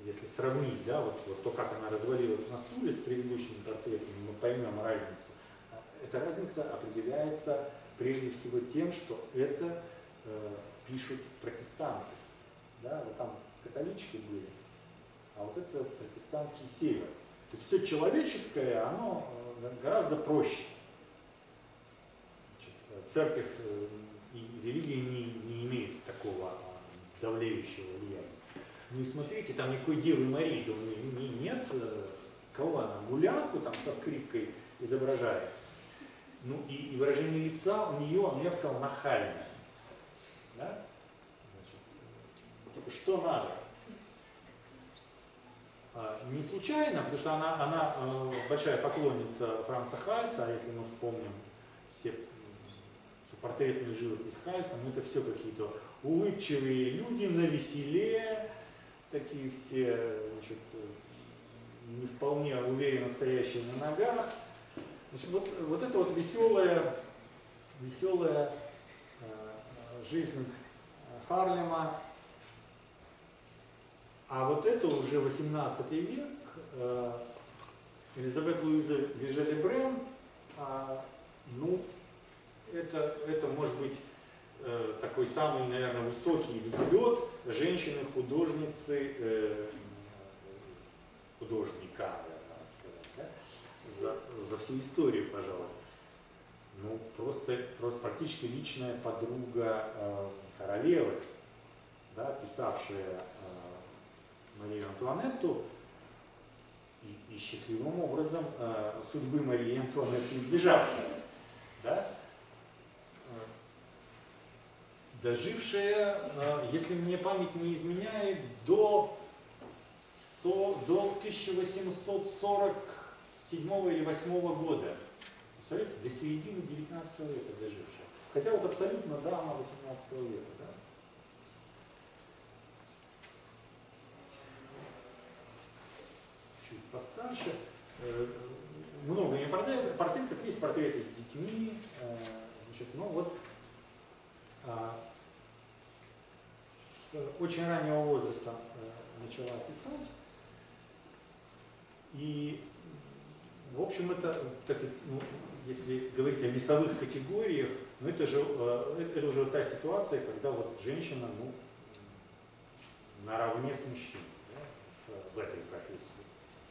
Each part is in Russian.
если сравнить, да, вот то, как она развалилась на стуле с предыдущими портретами, мы поймем разницу. Эта разница определяется прежде всего тем, что это пишут протестанты. Да, вот там католички были, а вот это протестантский север. То есть все человеческое, оно гораздо проще. Значит, церковь и религия не имеют такого давлеющего влияния. Ну и смотрите, там никакой Девы Марии нет. Кого она? Гулянку там со скрипкой изображает. Ну и выражение лица у нее, я бы сказал, нахальное. Да? Значит, типа, что надо? Не случайно, потому что она большая поклонница Франца Хальса, а если мы вспомним все портретные живопись Хальса, ну это все какие-то улыбчивые люди навеселе, такие все, значит, не вполне уверенно стоящие на ногах. Значит, вот это вот веселая жизнь Харлема. А вот это уже 18 век, Элизабет Луиза Вижелебрен, ну, это может быть такой самый, наверное, высокий взлет женщины-художницы, художника, надо сказать, да? за всю историю, пожалуй. Ну, просто практически личная подруга королевы, да, писавшая Марию Антуанетту и счастливым образом судьбы Марии Антуанетты избежавшая, да? Дожившая, если мне память не изменяет, до 1847 или 8 года. Представляете, до середины 19 века дожившая. Хотя вот абсолютно дама 18 века. Да? Чуть постарше. Много не портретов, есть портреты с детьми. Значит, ну вот с очень раннего возраста начала писать. И, в общем, это, так сказать, ну, если говорить о весовых категориях, ну, это уже та ситуация, когда вот женщина, ну, наравне с мужчиной, да, в этой профессии.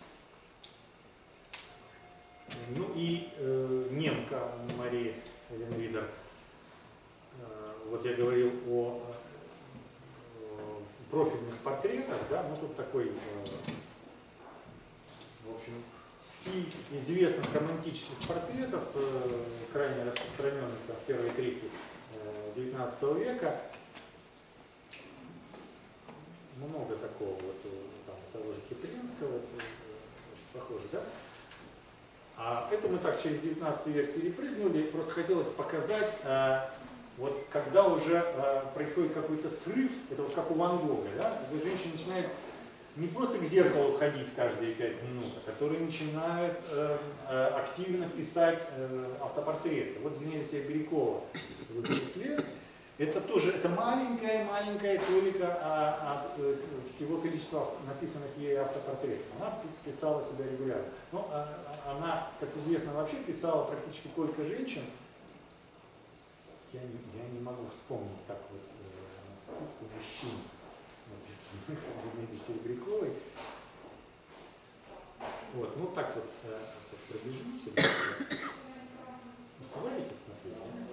Ну и немка Мария Эленвидер. Вот я говорил о профильных портретах, да, ну тут такой, в общем, стиль известных романтических портретов, крайне распространенный в первой трети XIX века. Много такого вот там, того же Кипринского, очень похоже, да? А это мы так через 19 век перепрыгнули, просто хотелось показать, вот когда уже происходит какой-то срыв, это вот как у Ван Гога, да? Когда женщина начинает не просто к зеркалу ходить каждые 5 минут, а которые начинают активно писать автопортреты. Вот Зинаида Бирюкова в этом числе. Это тоже это маленькая толика от всего количества написанных ей автопортретов. Она писала себя регулярно. Но она, как известно, вообще писала практически только женщин. Я не могу вспомнить так вот сколько мужчин написанных Зинаидой Серебряковой. Вот, ну так вот пробежимся. Успеваете смотреть?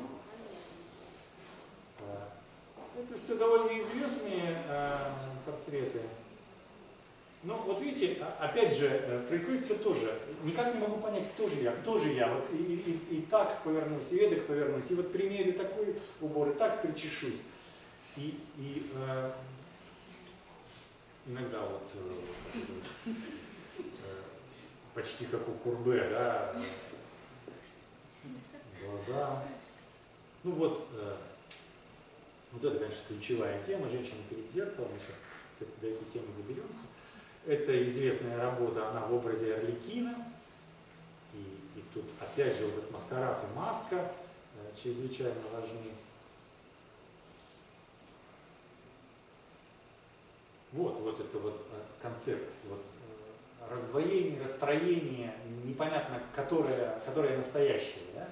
Это все довольно известные портреты. Но вот видите, опять же, происходит все то же. Никак не могу понять, кто же я. Вот и так повернусь, и эдак повернусь, и вот примерю такой убор, и так причешусь. И иногда вот почти как у Курбе, да, глаза. Ну вот, вот это, конечно, ключевая тема, женщина перед зеркалом, мы сейчас до этой темы доберемся. Это известная работа, она в образе Арлекина. И тут опять же вот этот маскарад и маска чрезвычайно важны. Вот это вот концепт. Вот, раздвоение, расстроение, непонятно, которое настоящее. Да?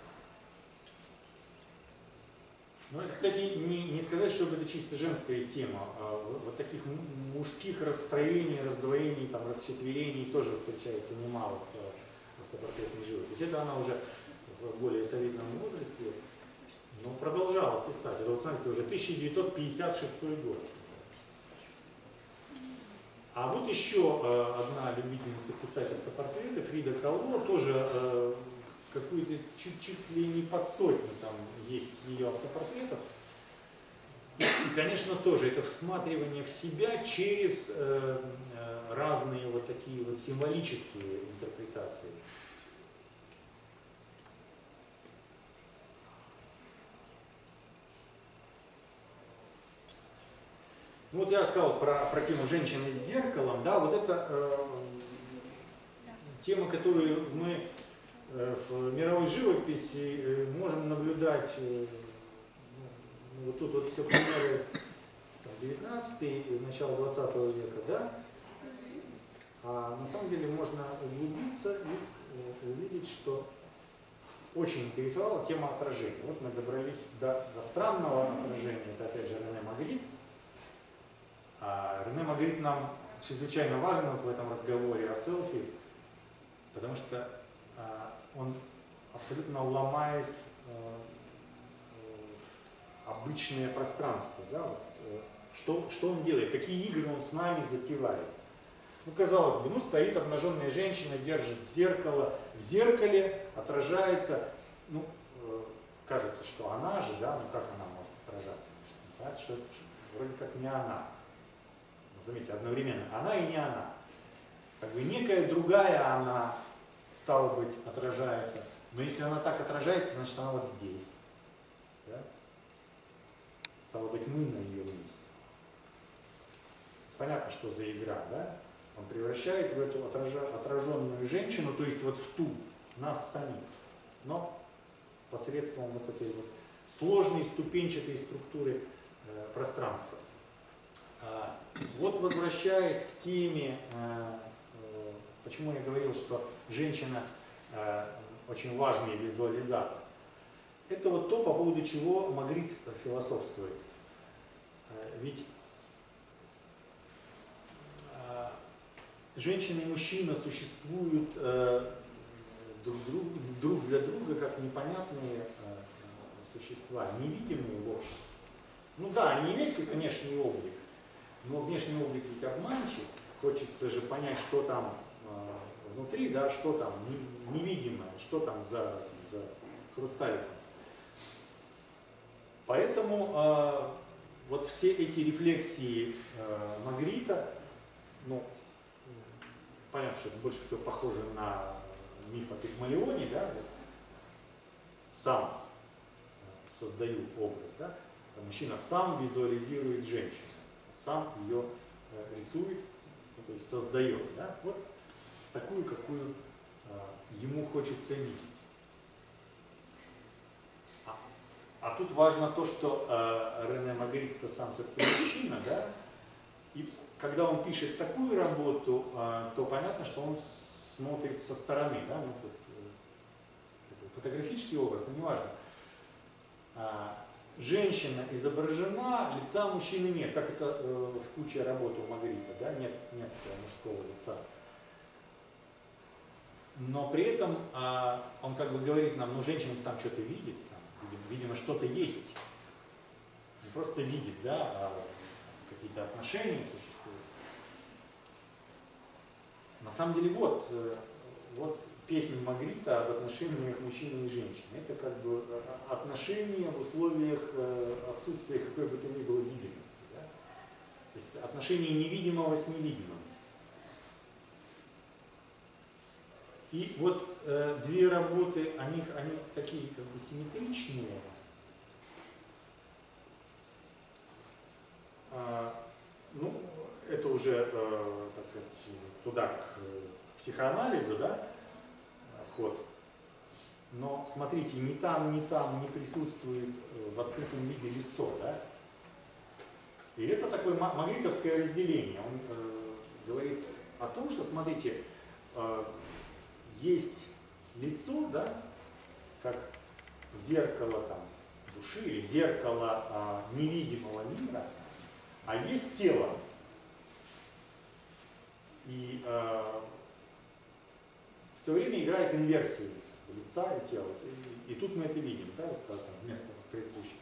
Ну, это, кстати, не сказать, что это чисто женская тема. Вот таких мужских расстроений, раздвоений, там, расчетверений тоже встречается немало в автопортретной живописи. Это она уже в более солидном возрасте, но продолжала писать. Это вот, смотрите, уже 1956 год. А вот еще одна любительница писать автопортреты, Фрида Кало, тоже какую-то чуть ли не под сотню там есть ее автопортретов. И, конечно, тоже это всматривание в себя через разные вот такие вот символические интерпретации. Ну, вот я сказал про тему женщины с зеркалом, да, вот это тема, которую мы в мировой живописи можем наблюдать, вот тут вот все примеры 19 начало 20 века, да, а на самом деле можно углубиться и увидеть, что очень интересовала тема отражения. Вот мы добрались до странного отражения, это опять же Рене Магрит. А Рене Магрит нам чрезвычайно важен вот в этом разговоре о селфи, потому что он абсолютно ломает обычное пространство. Да? Вот, что он делает, какие игры он с нами затевает. Ну, казалось бы, ну, стоит обнаженная женщина, держит зеркало, в зеркале отражается, ну, кажется, что она же, да, ну как она может отражаться? Да? Что, вроде как не она. Ну, заметьте, одновременно она и не она. Как бы некая другая она, стало быть, отражается. Но если она так отражается, значит она вот здесь. Да? Стало быть, мы на ее месте. Понятно, что за игра, да? Он превращает в эту отраженную женщину, то есть вот в ту, нас самих. Но посредством вот этой вот сложной ступенчатой структуры пространства. Вот возвращаясь к теме, почему я говорил, что женщина очень важный визуализатор. Это вот то, по поводу чего Магрит философствует. Ведь женщина и мужчина существуют друг для друга как непонятные существа, невидимые в общем. Ну да, они имеют какой-то внешний облик, но внешний облик ведь обманчив. Хочется же понять, что там внутри, да, что там невидимое, что там за хрусталиком. Поэтому вот все эти рефлексии Магрита, ну, понятно, что это больше всего похоже на миф о Пигмалионе, да, вот, сам создаю образ, да, мужчина сам визуализирует женщину, сам ее рисует, ну, то есть создает, да, вот такую, какую ему хочется видеть. А тут важно то, что Рене Магрит-то сам все-таки мужчина, да, и когда он пишет такую работу, то понятно, что он смотрит со стороны, да, ну, тут, фотографический образ, но неважно. Женщина изображена, лица мужчины нет, как это в куче работ у Магрита, да, нет мужского лица. Но при этом он как бы говорит нам, ну женщина там что-то видит, там, видимо что-то есть, не просто видит, да, а какие-то отношения существуют. На самом деле вот песня Магрита об отношениях мужчины и женщины. Это как бы отношения в условиях отсутствия какой бы то ни было видимости. Да? То есть отношения невидимого с невидимым. И вот две работы, они такие как бы симметричные. Ну, это уже, так сказать, туда к психоанализу, да, ход. Но смотрите, ни там не присутствует в открытом виде лицо, да. И это такой такое магритовское разделение. Он говорит о том, что, смотрите, есть лицо, да, как зеркало там, души или зеркало невидимого мира, а есть тело. И все время играет инверсии лица и тела. И тут мы это видим, да, вот, там, вместо предыдущего,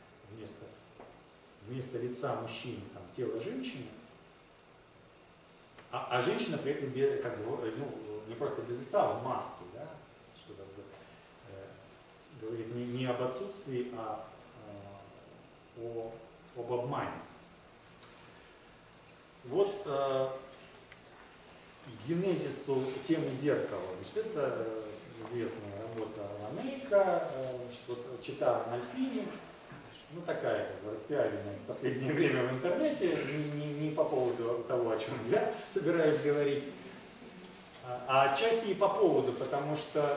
вместо лица мужчины там, тело женщины, а женщина при этом без, как бы, ну, не просто без лица, а в маске, да, что как бы, говорит не об отсутствии, а об обмане. Вот генезису темы зеркала. Значит, это известная работа Ланейка, вот, чита Арнольфини, ну такая как бы распиаренная в последнее время в интернете, не по поводу того, о чем я собираюсь говорить, а отчасти и по поводу, потому что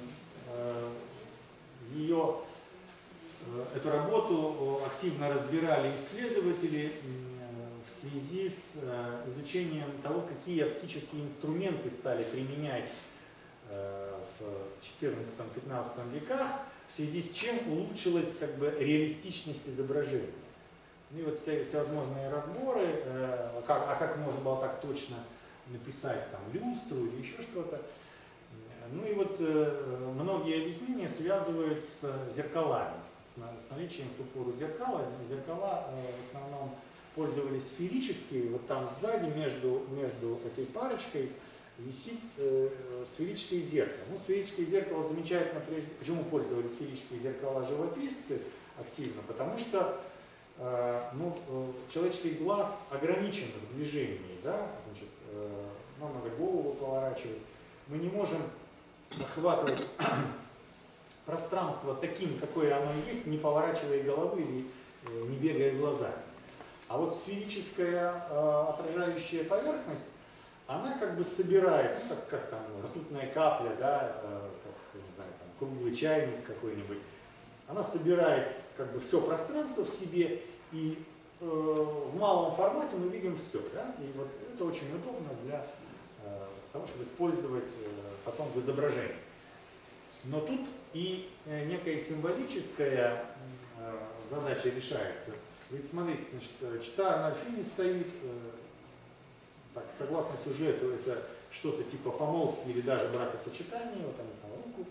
эту работу активно разбирали исследователи в связи с изучением того, какие оптические инструменты стали применять в XIV-XV веках, в связи с чем улучшилась как бы реалистичность изображения. И вот всевозможные разборы, как можно было так точно написать там люстру или еще что-то. Ну и вот многие объяснения связывают с зеркалами, с наличием в ту пору зеркала. Зеркала в основном пользовались сферические, вот там сзади между этой парочкой висит сферическое зеркало. Ну, сферическое зеркало замечательно, почему пользовались сферические зеркала живописцы активно? Потому что человеческий глаз ограничен в движении, да? Значит, нам надо голову поворачивать. Мы не можем охватывать пространство таким, какое оно есть, не поворачивая головы или не бегая глазами. А вот сферическая отражающая поверхность, она как бы собирает, ну, как там ртутная капля, да, как, не знаю, там, круглый чайник какой-нибудь, она собирает как бы все пространство в себе, и в малом формате мы видим все, да, и вот это очень удобно для того, чтобы использовать потом в изображении. Но тут и некая символическая задача решается. Ведь смотрите, значит, чита Арнольфини стоит, так, согласно сюжету, это что-то типа помолвки или даже бракосочетания, вот они там руку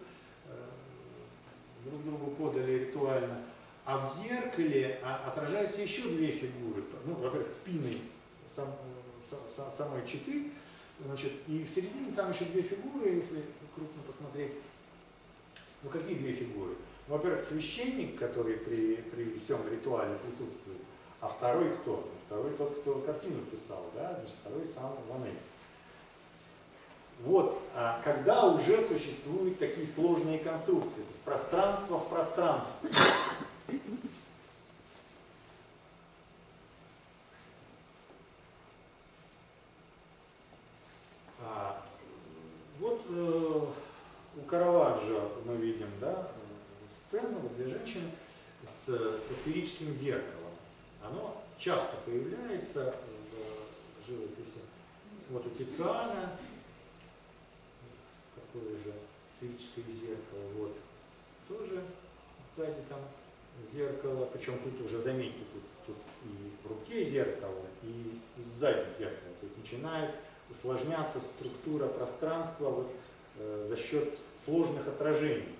друг другу подали ритуально. А в зеркале отражаются еще две фигуры, ну, во-первых, спины самой читы, значит, и в середине там еще две фигуры, если крупно посмотреть. Ну, какие две фигуры? Во-первых, священник, который при всем ритуале присутствует, а второй кто? Второй тот, кто картину писал, да? Значит, второй сам Ланей. Вот, когда уже существуют такие сложные конструкции, то есть пространство в пространстве. Вот у Караваджо мы видим, да, сцену вот, для женщин со сферическим зеркалом. Оно часто появляется в живописи. Вот у Тициана такое же сферическое зеркало. Вот тоже сзади там зеркало. Причем тут уже, заметьте, тут и в руке зеркало, и сзади зеркало. То есть начинает усложняться структура пространства вот, за счет сложных отражений.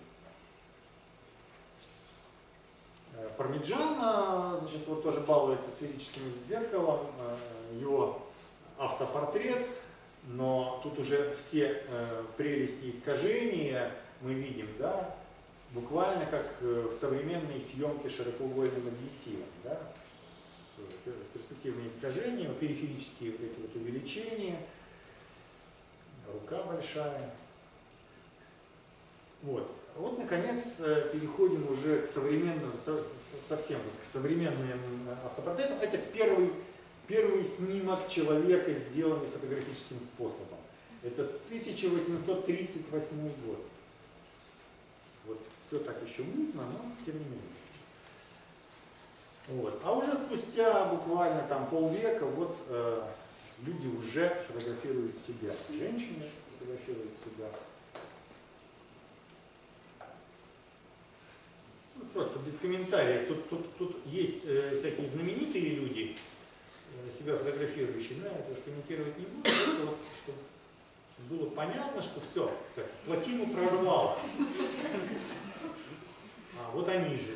Пармиджано, значит, вот тоже балуется сферическим зеркалом, его автопортрет, но тут уже все прелести искажения мы видим, да, буквально как в современной съемке широкоугольным объективом, да, перспективные искажения, периферические вот эти вот увеличения, рука большая. Вот. Вот, наконец, переходим уже к современным, совсем к современным автопортретам. Это первый снимок человека, сделанный фотографическим способом. Это 1838 год. Вот все так еще мутно, но тем не менее. Вот. А уже спустя буквально там полвека вот люди уже фотографируют себя. Женщины фотографируют себя. Ну, просто без комментариев. Тут есть всякие знаменитые люди, себя фотографирующие, но я это уж комментировать не буду, просто вот, чтобы было понятно, что все, так сказать, плотину прорвало. А вот они же.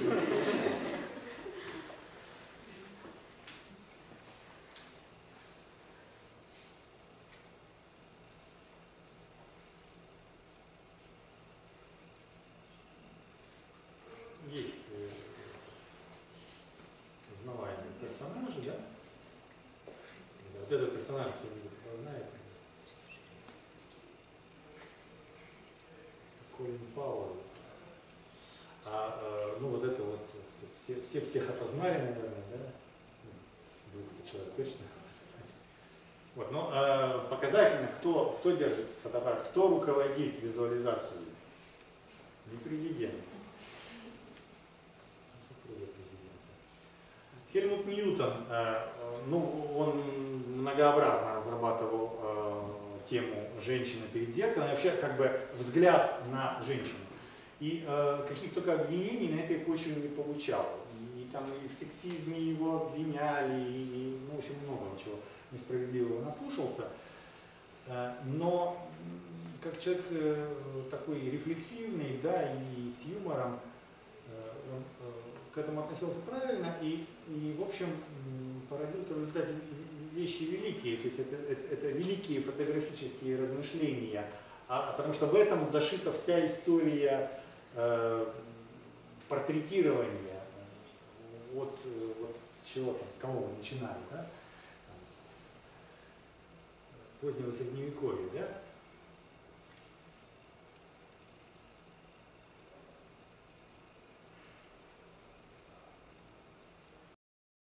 Есть узнаваемые персонажи, да? Вот этот персонаж, кто-нибудь его знает. Колин Пауэлл. Ну вот это вот, все всех опознали, наверное, да? Двух человек точно опознали. Вот, но показательно, кто держит фотоаппарат, кто руководит визуализацией? Не президент. Хельмут Ньютон, ну, он многообразно разрабатывал тему женщины перед зеркалом, вообще как бы взгляд на женщину. И каких только обвинений на этой почве не получал. И там и в сексизме его обвиняли, и ну, в общем, много чего несправедливого наслушался. Но как человек такой рефлексивный, да, и с юмором, он к этому относился правильно и в общем, породил в результате вещи великие, то есть это великие фотографические размышления, потому что в этом зашита вся история портретирования, вот с чего там, с кого мы начинали, да? Там, с позднего средневековья, да?